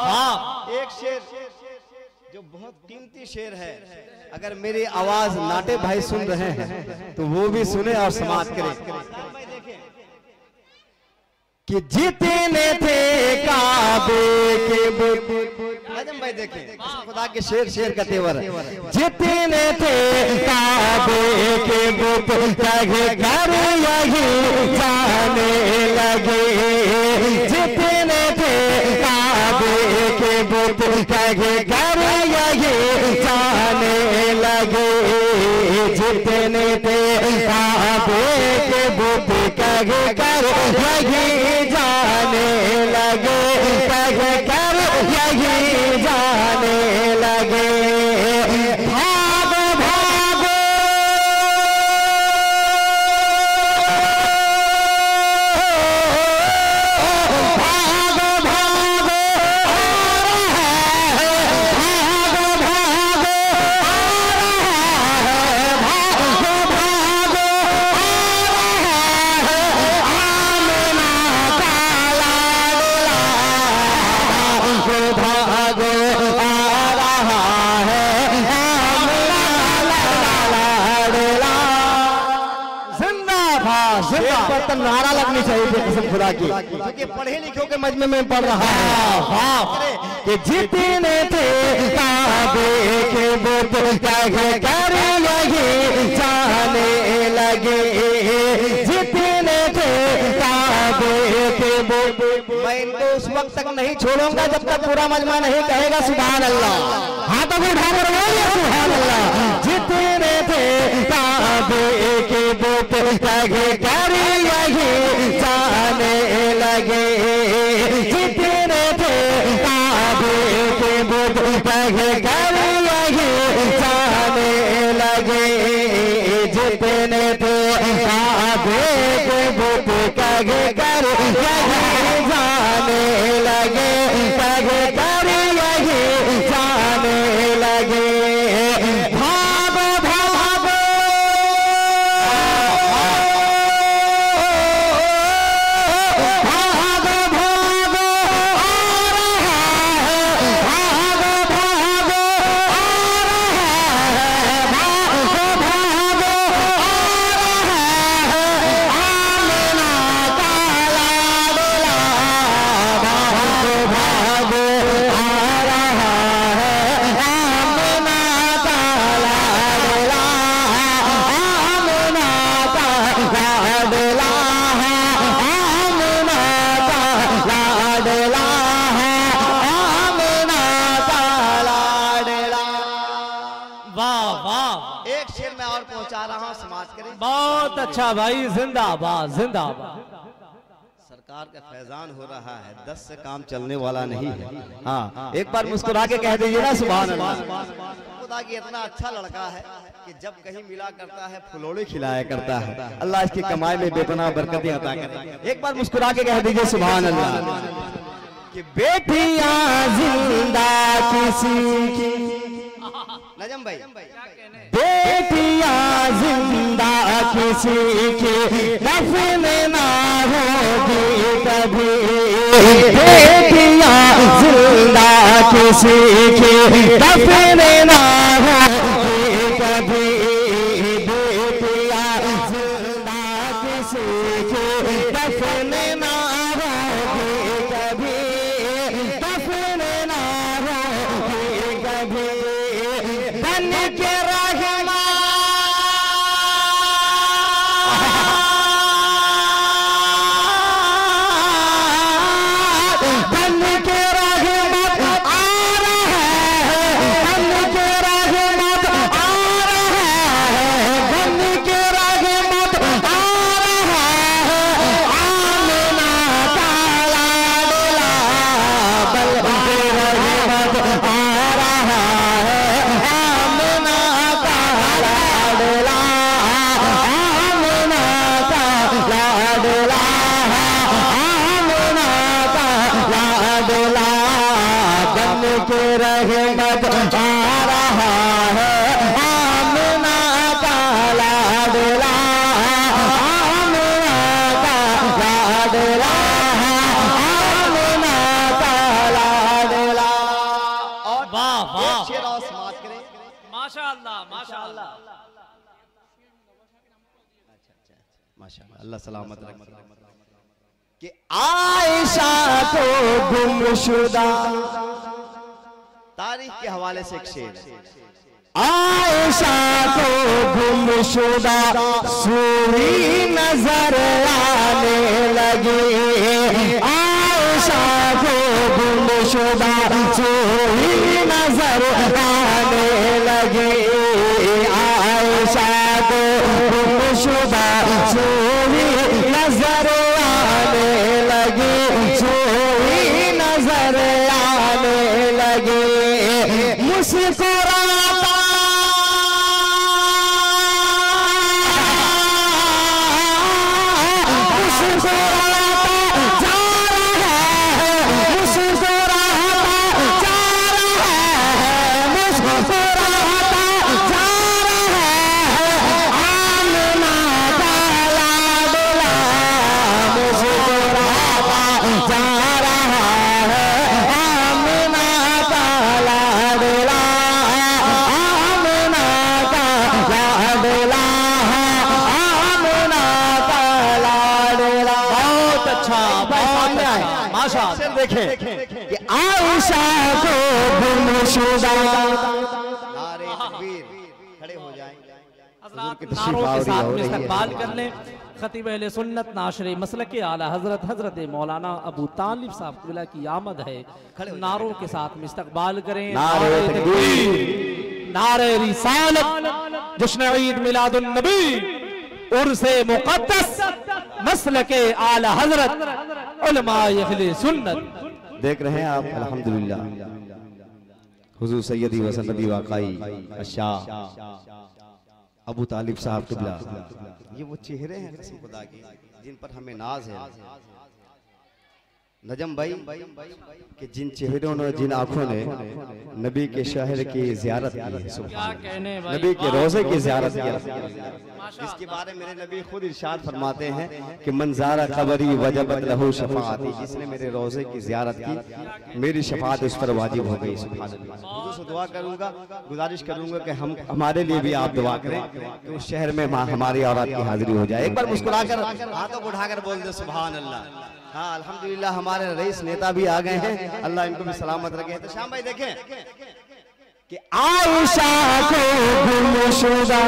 एक शेर जो बहुत कीमती शेर है, अगर मेरी आवाज नाटे भाई सुन रहे हैं तो वो भी सुने और समाप्त करें कि जितने थे काबे के आजम भाई देखें खुदा के शेर का तेवर, जितने थे काबे के बुत कहे घर यही जाने लगे, जितने थे काबे के बुत कहे घर यही जाने लगे, जितने थे काबे के बुत कहे कर यही जाने लगे, कहे कर यही जाने लगे। भागो भागो भागो भागो नारा लगनी चाहिए कसम खुदा की, क्योंकि पढ़े लिखों के मजमे में पढ़ रहा है कि जितने थे काबे के बुत कहे कर यही जाने लगे, जितने थे काबे के बुत। मैं इनको उस वक्त तक नहीं छोड़ूंगा जब तक पूरा मजमा नहीं कहेगा सुभान अल्लाह। हाँ तो उठाकर बोलिए सुभान अल्लाह। जितने थे काबे के बुत कहे कर यही जाने लगे, जितने थे काबे के बुत कहे कर यही जाने लगे, जितने थे काबे के बुत कहे कर यही जाने लगे, कहे कर यही जाने लगे। बहुत अच्छा भाई, जिंदाबाद जिंदाबाद। सरकार का फैजान हो रहा है, 10 से काम चलने वाला नहीं है। हाँ एक बार मुस्कुरा के कह दीजिए ना सुभान अल्लाह। खुदा की इतना अच्छा लड़का है कि जब कहीं मिला करता है फुलोड़े खिलाया करता है। अल्लाह इसकी कमाई में बेपनाह बरकतें अता करे। एक बार मुस्कुरा के कह दीजिए सुभान अल्लाह। कि बेटियां जिंदा किसी की, नजम भाई बेटियां जिंदा किसी की दफन ना होगी कभी, बेटियां जिंदा किसी की दफन ना होगी कभी, बेटियां जिंदा किसी की दफन ना होगी कभी, दफन ना होगी कभी। बन के रहमत आ रहा है, आमना का लाडला, आमना का लाडला, आमना का लाडला। माशाअल्लाह माशाअल्लाह माशाअल्लाह, अल्लाह सलामत रखे। कि आयशा को गुमशुदा, तारीख के हवाले से एक शेर है। आयशा को गुमशुदा सूरी नजर आने लगी, आयशा को गुमशुदा सूरी नजर आने लगी, आयशा को गुमशुदा सूरी नजर आने लगी, सूरी नजर आने लगी। मुस्कुराता देखें कि आयशा को गुमशुदा, नारे तकबीर, खड़े हो जाएं, नारों के साथ में इस्तकबाल कर लें। खतीब अहले सुन्नत नाशरे मसलक आला हजरत हजरत मौलाना अबू तालिब साहब क़िबला की आमद है। नारों के साथ में इस्तकबाल करें। नारे तकबीर, नारे रिसालत, जश्न ईद मिलादुन नबी, उर्से मुक़द्दस, मसलके आला हजरत उलमाए अहले सुन्नत। देख रहे हैं आप अल्हम्दुलिल्लाह हुजूर सैयदी व सनदी वाक़ई शाह अबू तालिब साहब क़िबला, ये वो चेहरे हैं कसम खुदा की जिन पर हमें नाज है। नजम भाई कि जिन चेहरों ने, जिन आंखों ने नबी के शहर की ज़ियारत की, नबी के रोज़े की ज़ियारत की, जिसके बारे में मेरे नबी खुद इरशाद फरमाते हैं कि मंज़ारा क़बरी वजबत लहू शफ़ाअती, जिसने मेरे रोज़े की ज़ियारत की मेरी शफ़ाअत उस पर वाजिब हो गई। सुभान अल्लाह। हुजूर से दुआ करूंगा, गुजारिश करूंगा कि हम हमारे लिए भी आप दुआ करें कि उस शहर में हमारी औरत की हाजिरी हो जाए। एक बार मुस्कुराकर हाथों को उठाकर बोल दे सुभान अल्लाह। हाँ अल्हम्दुलिल्लाह, हमारे रईस नेता भी आ गए हैं, अल्लाह इनको भी सलामत रखे। तो शाम भाई देखें कि आयशा को गुमशुदा,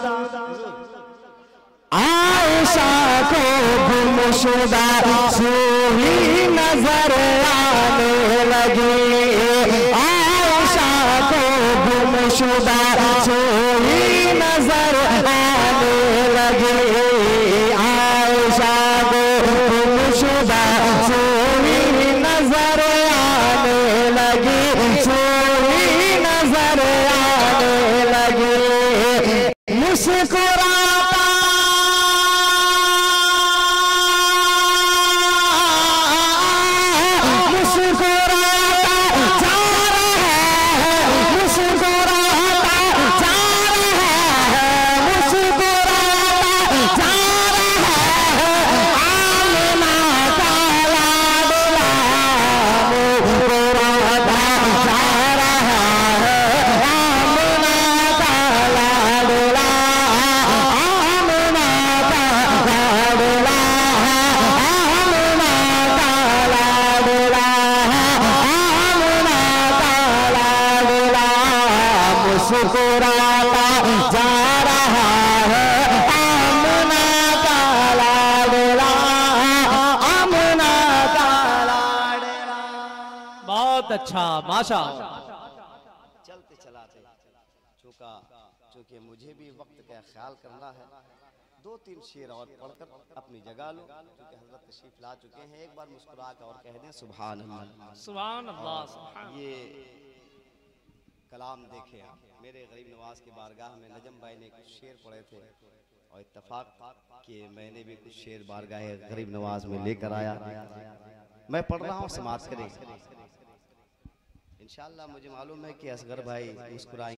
आयशा को गुमशुदा सूरी नजर आने लगी, आयशा को गुमशुदा सूरी नजर आने लगी, आयशा को गुमशुदा सूरी नजर आने लगी, सूरी नजर आने लगी। मुस्कुराता अच्छा माशा। चलते चलाते चूंकि मुझे भी वक्त का ख्याल करना है, दो तीन शेर और पढ़कर अपनी जगह लो, क्योंकि हजरत तशरीफ ला चुके हैं। एक बार मुस्कुरा कर और कह दें सुभान अल्लाह, सुभान अल्लाह। ये कलाम देखे आप, मेरे गरीब नवाज की बारगाह में नजम भाई ने कुछ शेर पढ़े थे और इत्तफाक कि मैंने भी कुछ शेर बारगाह गरीब नवाज में लेकर आया। मैं पढ़ रहा हूँ, समाप्त करें इंशाअल्लाह। मुझे मालूम है कि असगर भाई मुस्कुराएंगे।